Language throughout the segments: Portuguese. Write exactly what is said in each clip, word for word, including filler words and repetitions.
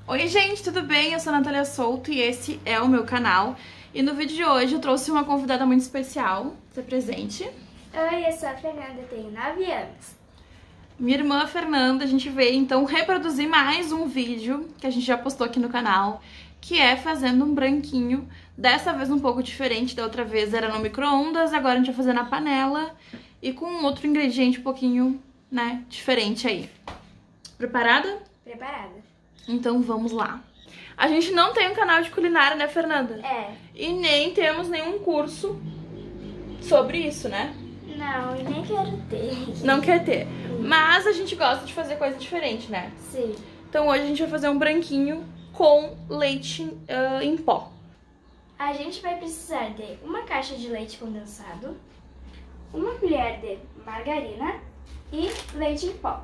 Oi gente, tudo bem? Eu sou a Natália Souto e esse é o meu canal. E no vídeo de hoje eu trouxe uma convidada muito especial. Se presente. Oi, eu sou a Fernanda, tenho nove anos. Minha irmã Fernanda, a gente veio então reproduzir mais um vídeo que a gente já postou aqui no canal, que é fazendo um branquinho, dessa vez um pouco diferente, da outra vez era no micro-ondas, agora a gente vai fazer na panela e com um outro ingrediente um pouquinho, né, diferente aí. Preparada? Preparada. Então vamos lá. A gente não tem um canal de culinária, né, Fernanda? É. E nem temos nenhum curso sobre isso, né? Não, e nem quero ter. Não quer ter. Mas a gente gosta de fazer coisa diferente, né? Sim. Então hoje a gente vai fazer um branquinho com leite uh, em pó. A gente vai precisar de uma caixa de leite condensado, uma colher de margarina e leite em pó.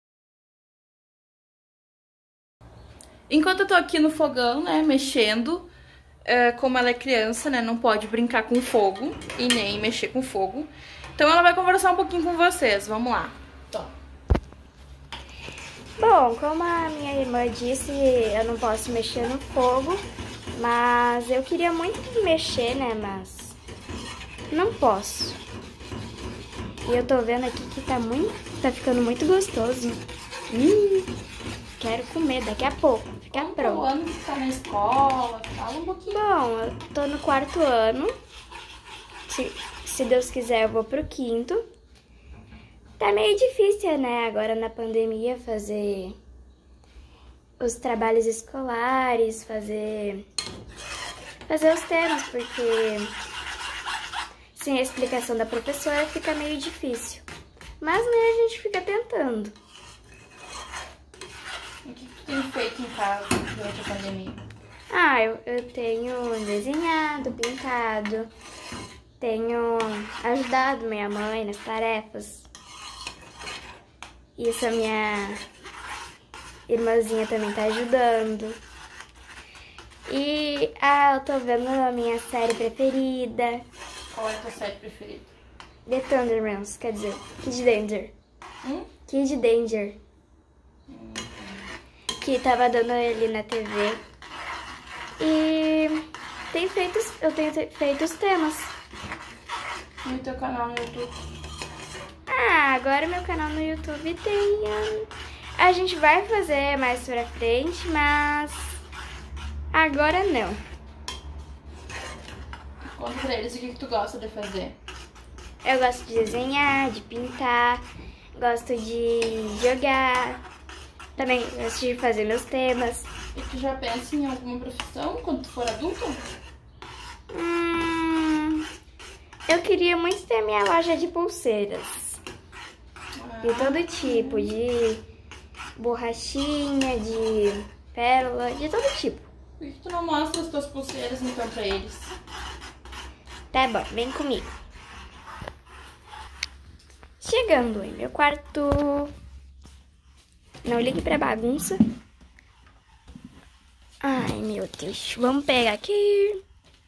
Enquanto eu tô aqui no fogão, né, mexendo, uh, como ela é criança, né, não pode brincar com fogo e nem mexer com fogo. Então ela vai conversar um pouquinho com vocês. Vamos lá. Toma. Bom, como a minha irmã disse, eu não posso mexer no fogo, mas eu queria muito mexer, né, mas não posso. E eu tô vendo aqui que tá muito, tá ficando muito gostoso. Hum, quero comer daqui a pouco, fica Como pronto. o ano que tá na escola, fala um pouquinho. Bom, eu tô no quarto ano, se, se Deus quiser eu vou pro quinto. Tá meio difícil, né, agora na pandemia, fazer os trabalhos escolares, fazer, fazer os temas, porque sem a explicação da professora fica meio difícil. Mas, né, a gente fica tentando. O que tu tem feito em casa durante a pandemia? Ah, eu, eu tenho desenhado, pintado, tenho ajudado minha mãe nas tarefas. Isso a minha irmãzinha também tá ajudando. E ah, eu tô vendo a minha série preferida. Qual é a tua série preferida? The Thundermans, quer dizer, Kid Danger. Hum? Kid Danger. Hum. Que tava dando ali na T V. E tem feito, eu tenho feito os temas. No teu canal no YouTube? Ah, agora meu canal no YouTube tem... A gente vai fazer mais pra frente, mas agora não. Conta pra eles o que, que tu gosta de fazer. Eu gosto de desenhar, de pintar, gosto de jogar, também gosto de fazer meus temas. E tu já pensa em alguma profissão quando tu for adulta? Hum, eu queria muito ter minha loja de pulseiras. De todo tipo, de borrachinha, de pérola, de todo tipo. Por que tu não mostra as tuas pulseiras então pra eles? Tá bom, vem comigo. Chegando em meu quarto. Não ligue pra bagunça. Ai, meu Deus. Vamos pegar aqui.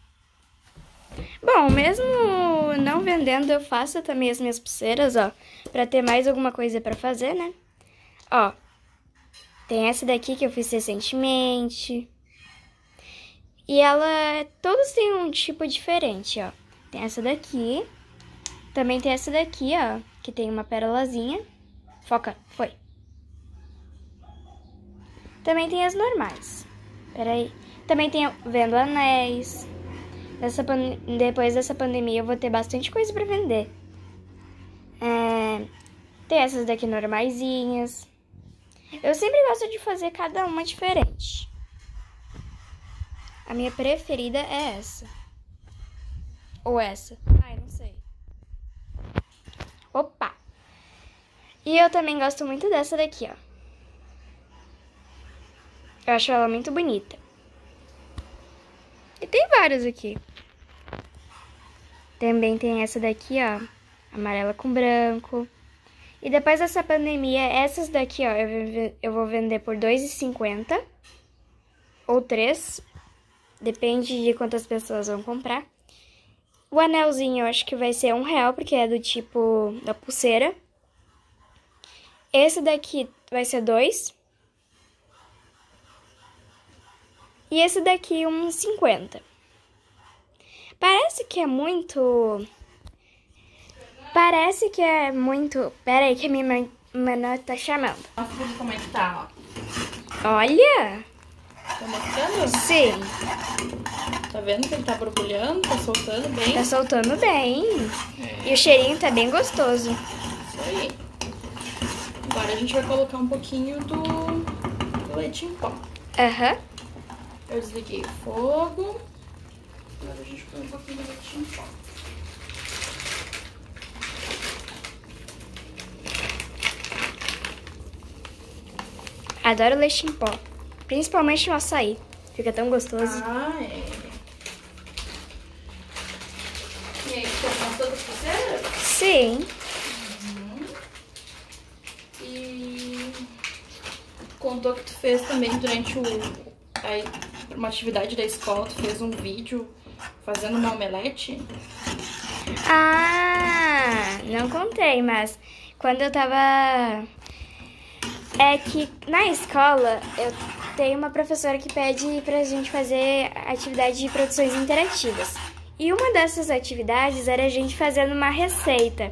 Bom, mesmo não vendendo, eu faço também as minhas pulseiras, ó. Pra ter mais alguma coisa pra fazer, né? Ó. Tem essa daqui que eu fiz recentemente. E ela... Todos têm um tipo diferente, ó. Tem essa daqui. Também tem essa daqui, ó. Que tem uma pérolazinha. Foca, foi. Também tem as normais. Peraí. Também tem vendo anéis. Dessa pan... Depois dessa pandemia eu vou ter bastante coisa pra vender. É... Tem essas daqui normaisinhas. Eu sempre gosto de fazer cada uma diferente. A minha preferida é essa. Ou essa. Ai, não sei. Opa! E eu também gosto muito dessa daqui, ó. Eu acho ela muito bonita. E tem várias aqui. Também tem essa daqui, ó. Amarela com branco. E depois dessa pandemia, essas daqui, ó, eu vou vender por dois reais e cinquenta centavos. Ou três. Depende de quantas pessoas vão comprar. O anelzinho eu acho que vai ser um real, porque é do tipo da pulseira. Esse daqui vai ser dois. E esse daqui uns cinquenta. Parece que é muito... Parece que é muito... Pera aí que a minha menor tá chamando. Mostra como é que tá, ó. Olha! Tá mostrando? Sim. Tá vendo que ele tá borbulhando? Tá soltando bem? Tá soltando bem. É. E o cheirinho tá bem gostoso. Isso aí. Agora a gente vai colocar um pouquinho do, do leite em pó. Aham. Uhum. Eu desliguei o fogo. Agora a gente põe um pouquinho de leite em pó. Adoro leite em pó. Principalmente no açaí. Fica tão gostoso. Ah, é. E aí, ficou todas as pulseiras? Sim. Uhum. E contou que tu fez também durante o, a, uma atividade da escola, tu fez um vídeo fazendo uma omelete? Ah, não contei, mas quando eu tava... É que na escola eu tenho uma professora que pede pra gente fazer atividade de produções interativas. E uma dessas atividades era a gente fazendo uma receita.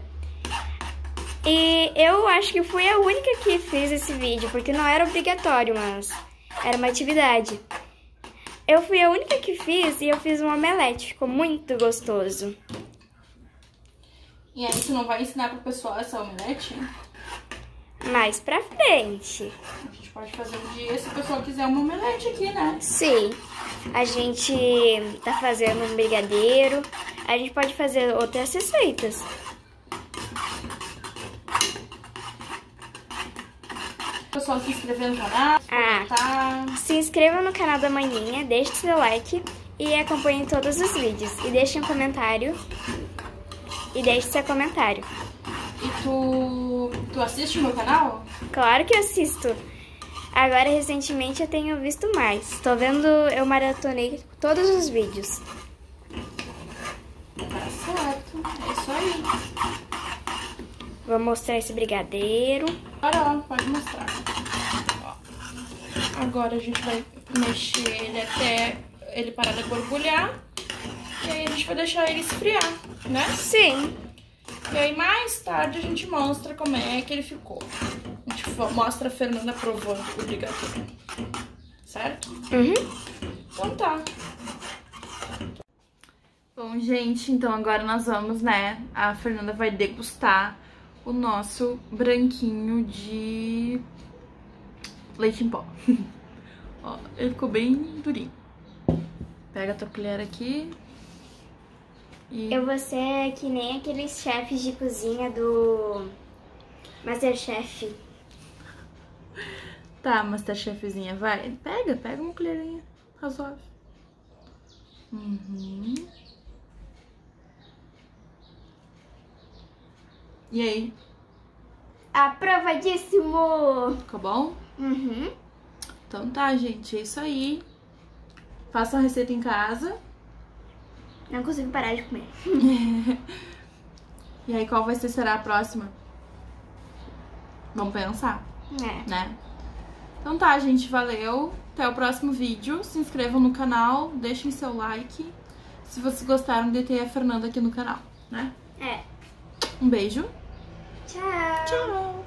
E eu acho que fui a única que fez esse vídeo, porque não era obrigatório, mas era uma atividade. Eu fui a única que fiz e eu fiz um omelete, ficou muito gostoso. E aí, você não vai ensinar pro pessoal essa omelete? Mais pra frente. A gente pode fazer um dia se o pessoal quiser uma omelete aqui, né? Sim. A gente tá fazendo um brigadeiro. A gente pode fazer outras receitas. O pessoal se inscrever no canal, Ah, comentar. se inscreva no canal da Maninha, deixe seu like e acompanhe todos os vídeos. E deixe um comentário. E deixe seu comentário. E tu, tu assiste o meu canal? Claro que eu assisto. Agora, recentemente, eu tenho visto mais. Tô vendo, eu maratonei todos os vídeos. Tá certo, é isso aí. Vou mostrar esse brigadeiro. Agora, ó, pode mostrar. Ó. Agora a gente vai mexer ele até ele parar de borbulhar. E aí a gente vai deixar ele esfriar, né? Sim. E aí mais tarde a gente mostra como é que ele ficou. A gente mostra a Fernanda provando o brigadeiro. Certo? Uhum. Então tá. Bom, gente, então agora nós vamos, né? A Fernanda vai degustar o nosso branquinho de leite em pó. Ó, ele ficou bem durinho. Pega a tua colher aqui. E... Eu vou ser que nem aqueles chefes de cozinha do Masterchef. Tá, Masterchefzinha, vai. Pega, pega uma colherinha razoável. Uhum. E aí? Aprovadíssimo! Ficou bom? Uhum. Então tá, gente, é isso aí. Faça a receita em casa. Não consigo parar de comer. E aí, qual vai ser, será a próxima? Vamos pensar, É. né? Então tá, gente, valeu. Até o próximo vídeo. Se inscrevam no canal, deixem seu like. Se vocês gostaram de ter a Fernanda aqui no canal, né? É. Um beijo. Tchau. Tchau.